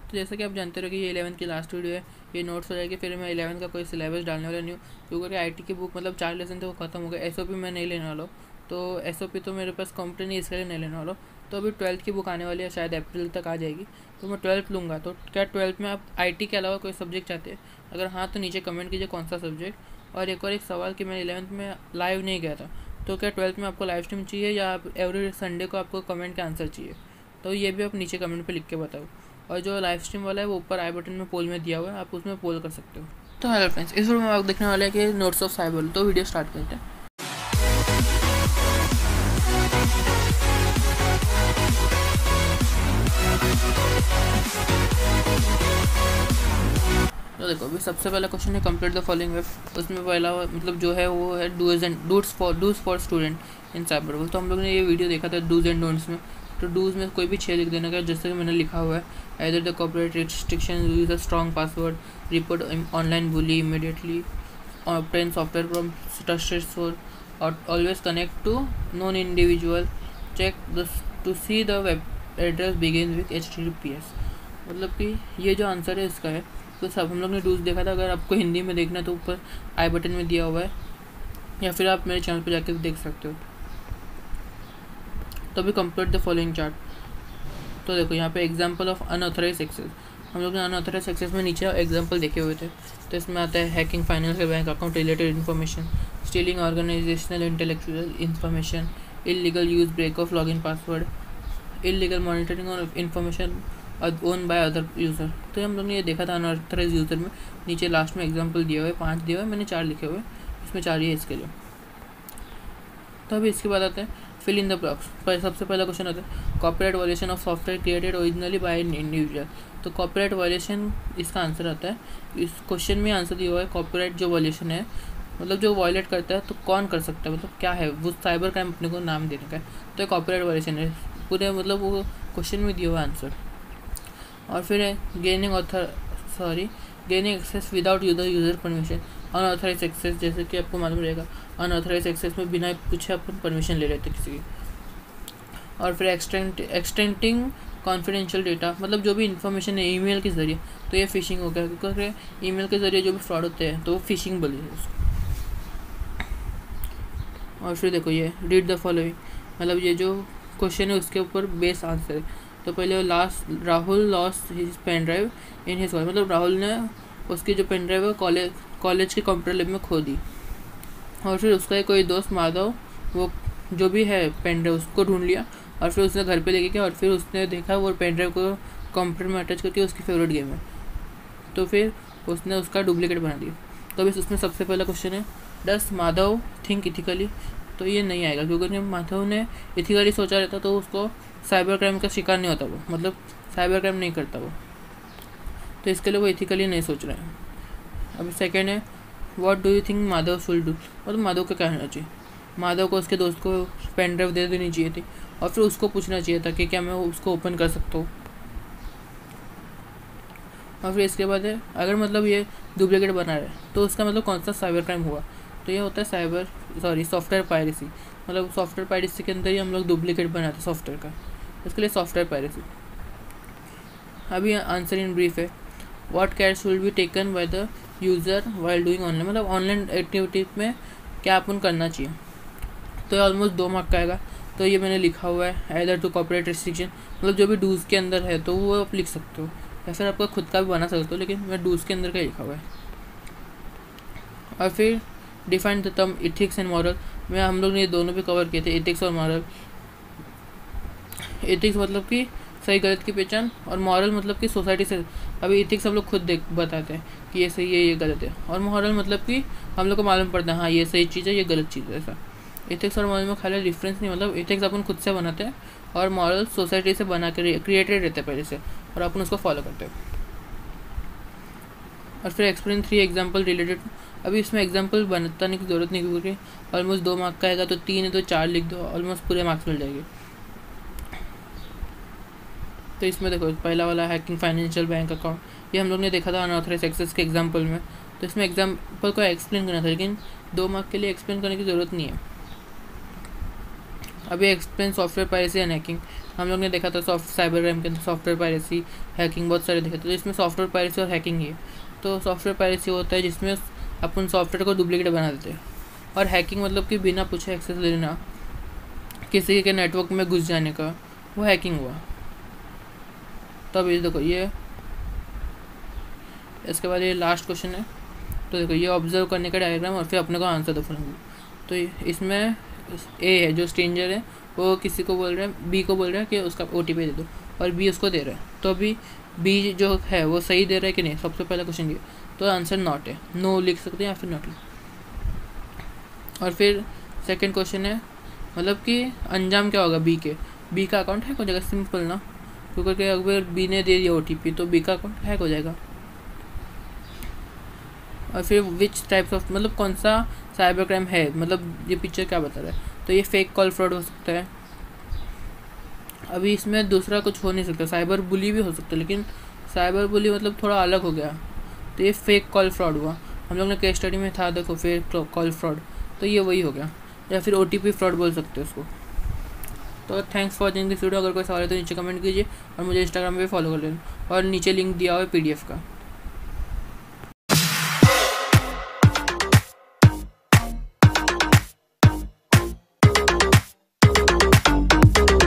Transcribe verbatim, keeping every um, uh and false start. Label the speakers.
Speaker 1: तो जैसा कि आप जानते रहो कि ये इलेवंथ की लास्ट वीडियो है, ये नोट्स हो जाएगी, फिर मैं इलेवंथ का कोई सिलेबस डालने वाला नहीं हूँ, क्योंकि आईटी की बुक मतलब चार लेसन थे वो खत्म हो गए। एसओपी मैं नहीं लेने वाला हूँ, तो एसओपी तो मेरे पास कंप्लीट नहीं, इसके लिए नहीं लेने वाला हूँ। तो अभी ट्वेल्थ की बुक आने वाली है, शायद अप्रैल तक आ जाएगी, तो मैं ट्वेल्थ लूँगा। तो क्या ट्वेल्थ में आप आईटी के अलावा कोई सब्जेक्ट चाहते हैं? अगर हाँ तो नीचे कमेंट कीजिए कौन सा सब्जेक्ट। और एक और एक सवाल कि मैं इलेवंथ में लाइव नहीं गया था, तो क्या ट्वेल्थ में आपको लाइव स्ट्रीम चाहिए या आप एवरी संडे को आपको कमेंट का आंसर चाहिए? तो ये भी आप नीचे कमेंट पे लिख के बताओ। और जो लाइव स्ट्रीम वाला है वो ऊपर आई बटन में पोल में दिया हुआ है, आप उसमें पोल कर सकते हो। तो हेलो फ्रेंड्स, इस वीडियो में आप देखने वाले हैं कि नोट्स ऑफ साइबर। तो वीडियो स्टार्ट करते हैं। तो देखो, अभी सबसे पहला क्वेश्चन है कंप्लीट द फॉलोइंग वेब। उसमें पहला मतलब जो है वो है dos and dos for dos for student in cyber world. तो हम लोग ने ये वीडियो देखा था डूज एंड डोंट्स में। तो डूज में कोई भी छः लिख देने का, जैसे कि मैंने लिखा हुआ है, either the corporate restriction, use a strong password, report online bully immediately, obtain software from trusted source, or always connect to known individual, check the to see the web address begins with H T T P S। मतलब कि ये जो answer है इसका है। तो सब हम लोग ने डूज देखा था, अगर आपको हिंदी में देखना है तो ऊपर आई बटन में दिया हुआ है, या फिर आप मेरे चैनल पर जाकर देख सकते हो। तो अभी कंप्लीट द फॉलोइंग चार्ट। तो देखो यहाँ पे एग्जांपल ऑफ अनऑथराइज्ड एक्सेस, हम लोग ने अनऑथराइज्ड एक्सेस में नीचे एग्जांपल देखे हुए थे। तो इसमें आता है hacking financial bank account related information, stealing organisational intellectual information, illegal use break of login password, illegal monitoring of information own by other user. तो हम लोग ने ये देखा था अनऑथराइज्ड यूज़र में। नीचे लास्ट में एग्जाम्पल दिए हुए, पाँच दिए हुए, मैंने चार लिखे हुए, इसमें चार ही है इसके लिए। तो अभी इसके बाद आते हैं फिल इन द ब्लॉक्स। पर सबसे पहला क्वेश्चन आता है copyright violation of software created originally by an individual. तो कॉपीराइट वायलेशन इसका आंसर आता है। इस क्वेश्चन में आंसर दिया हुआ है कॉपीराइट जो वायलेशन है, मतलब जो वायलेट करता है तो कौन कर सकता है, मतलब क्या है वो साइबर क्राइम अपने को नाम देने का है। तो कॉपीराइट वायलेशन है पूरे, मतलब वो क्वेश्चन में दिया हुआ आंसर। और फिर है gaining author sorry gaining access without user user permission, unauthorise access. जैसे कि आपको मालूम रहेगा अनऑथराइज एक्सेस में बिना पूछे अपन परमिशन ले लेते किसी की। और फिर एक्सटेंट एक्सटेंटिंग कॉन्फिडेंशियल डेटा, मतलब जो भी इन्फॉर्मेशन है ईमेल के ज़रिए, तो ये फिशिंग हो गया, क्योंकि ईमेल के ज़रिए जो भी फ्रॉड होते हैं तो वो फिशिंग बोली है उसको। और फिर देखो ये रीड द फॉलोइंग, मतलब ये जो क्वेश्चन है उसके ऊपर बेस आंसर है। तो पहले last Rahul lost his pen drive in his college, मतलब राहुल ने उसकी जो पेन ड्राइव है कॉलेज कॉलेज के कंप्यूटर लैब में खो दी। और फिर उसका कोई दोस्त माधव वो जो भी है पेन ड्राइव उसको ढूंढ लिया, और फिर उसने घर पे लेके गया, और फिर उसने देखा वो पेन ड्राइव को कंप्यूटर में अटैच करके उसकी फेवरेट गेम है, तो फिर उसने उसका डुप्लीकेट बना दिया। तो अभी उसमें सबसे पहला क्वेश्चन है डस माधव थिंक इथिकली। तो ये नहीं आएगा, क्योंकि माधव ने इथिकली सोचा रहता तो उसको साइबर क्राइम का शिकार नहीं होता, वो मतलब साइबर क्राइम नहीं करता वो, तो इसके लिए वो इथिकली नहीं सोच रहे हैं। अभी सेकेंड है what do you think Madhav should do, मतलब माधव को क्या करना चाहिए। माधव को उसके दोस्त को पेन ड्राइव दे देनी चाहिए थी, और फिर उसको पूछना चाहिए था कि क्या मैं उसको ओपन कर सकता हूँ। और फिर इसके बाद है अगर मतलब ये डुप्लीकेट बना रहा है तो उसका मतलब कौन सा साइबर क्राइम हुआ। तो ये होता है साइबर सॉरी सॉफ्टवेयर पायरेसी, मतलब सॉफ्टवेयर पायरेसी के अंदर ही हम लोग डुप्लीकेट बनाते सॉफ्टवेयर का, इसके लिए सॉफ्टवेयर पायरेसी। अभी आंसर इन ब्रीफ है what care should be taken by the user while doing online, मतलब ऑनलाइन एक्टिविटीज में क्या अपन करना चाहिए। तो ये ऑलमोस्ट दो मार्क का आएगा। तो ये मैंने लिखा हुआ है आइदर टू कॉपीराइट रिस्ट्रिक्शन, मतलब जो भी डूज के अंदर है तो वो आप लिख सकते हो, या फिर आपका खुद का भी बना सकते हो, लेकिन मैं डूज के अंदर का लिखा हुआ है। और फिर define the term ethics and moral, में हम लोग ने ये दोनों भी कवर किए थे, एथिक्स और मॉरल। एथिक्स मतलब कि सही गलत की पहचान, और मॉरल मतलब कि सोसाइटी से। अभी एथिक्स हम लोग खुद देख बताते हैं कि ये सही है ये गलत है, और मॉरल मतलब कि हम लोग को मालूम पड़ता है हाँ ये सही चीज़ है ये गलत चीज़ है। ऐसा एथिक्स और मॉरल में खाली डिफरेंस नहीं, मतलब एथिक्स अपन खुद से बनाते हैं और मॉरल सोसाइटी से बना कर क्रिएटेड रहते हैं पहले से, और अपन उसको फॉलो करते हैं। और फिर एक्सप्लेन थ्री एग्जाम्पल रिलेटेड। अभी इसमें एग्जाम्पल बनाने की ज़रूरत नहीं, क्योंकि ऑलमोस्ट दो मार्क का आएगा, तो तीन है तो चार लिख दो, ऑलमोस्ट पूरे मार्क्स मिल जाएंगे। तो इसमें देखो पहला वाला हैकिंग फाइनेंशियल बैंक अकाउंट, ये हम लोग ने देखा था अनऑथराइज्ड एक्सेस के एग्जाम्पल में। तो इसमें एग्जाम्पल को एक्सप्लेन करना था, लेकिन दो मार्क के लिए एक्सप्लेन करने की ज़रूरत नहीं है। अभी explain software piracy and hacking. हम लोग ने देखा था सॉफ्ट साइबर क्राइम के अंदर सॉफ्टवेयर पायरेसी, हैकिंग बहुत सारे देखे थे। तो इसमें सॉफ्टवेयर पायरेसी और हैकिंग है। तो सॉफ्टवेयर पायरेसी होता है जिसमें अपन सॉफ्टवेयर को डुप्लीकेट बना देते हैं, और हैकिंग मतलब कि बिना पूछे एक्सेस लेना, किसी के नेटवर्क में घुस जाने का, वो हैकिंग हुआ। तब ये देखो ये, इसके बाद ये लास्ट क्वेश्चन है। तो देखो ये ऑब्जर्व करने का डायग्राम और फिर अपने को आंसर दो फिर। तो इसमें ए है जो स्ट्रेंजर है, वो किसी को बोल रहा है, बी को बोल रहा है कि उसका ओ टी पी दे दो, और बी उसको दे रहा है। तो अभी बी जो है वो सही दे रहा है कि नहीं, सबसे पहला क्वेश्चन ये। तो आंसर नॉट है, नो लिख सकते हैं या फिर नॉट लिख। और फिर सेकंड क्वेश्चन है, मतलब कि अंजाम क्या होगा बी के, बी का अकाउंट हैक हो जाएगा, सिंपल ना, क्योंकि अगर बी ने दे दिया ओ टी पी तो बी का अकाउंट हैक हो जाएगा। और फिर विच टाइप्स ऑफ, मतलब कौन सा साइबर क्राइम है, मतलब ये पिक्चर क्या बता रहा है। तो ये फेक कॉल फ्रॉड हो सकता है। अभी इसमें दूसरा कुछ हो नहीं सकता, साइबर बुली भी हो सकता है, लेकिन साइबर बुली मतलब थोड़ा अलग हो गया। तो ये फेक कॉल फ्रॉड हुआ, हम लोग ने केस स्टडी में था देखो फेक कॉल फ्रॉड, तो ये वही हो गया। या फिर ओ टी पी फ्रॉड बोल सकते हैं उसको। तो thanks for watching this video. अगर कोई सवाल है तो नीचे कमेंट कीजिए, और मुझे इंस्टाग्राम पे फॉलो कर लेना, और नीचे लिंक दिया हुआ है पी डी एफ का।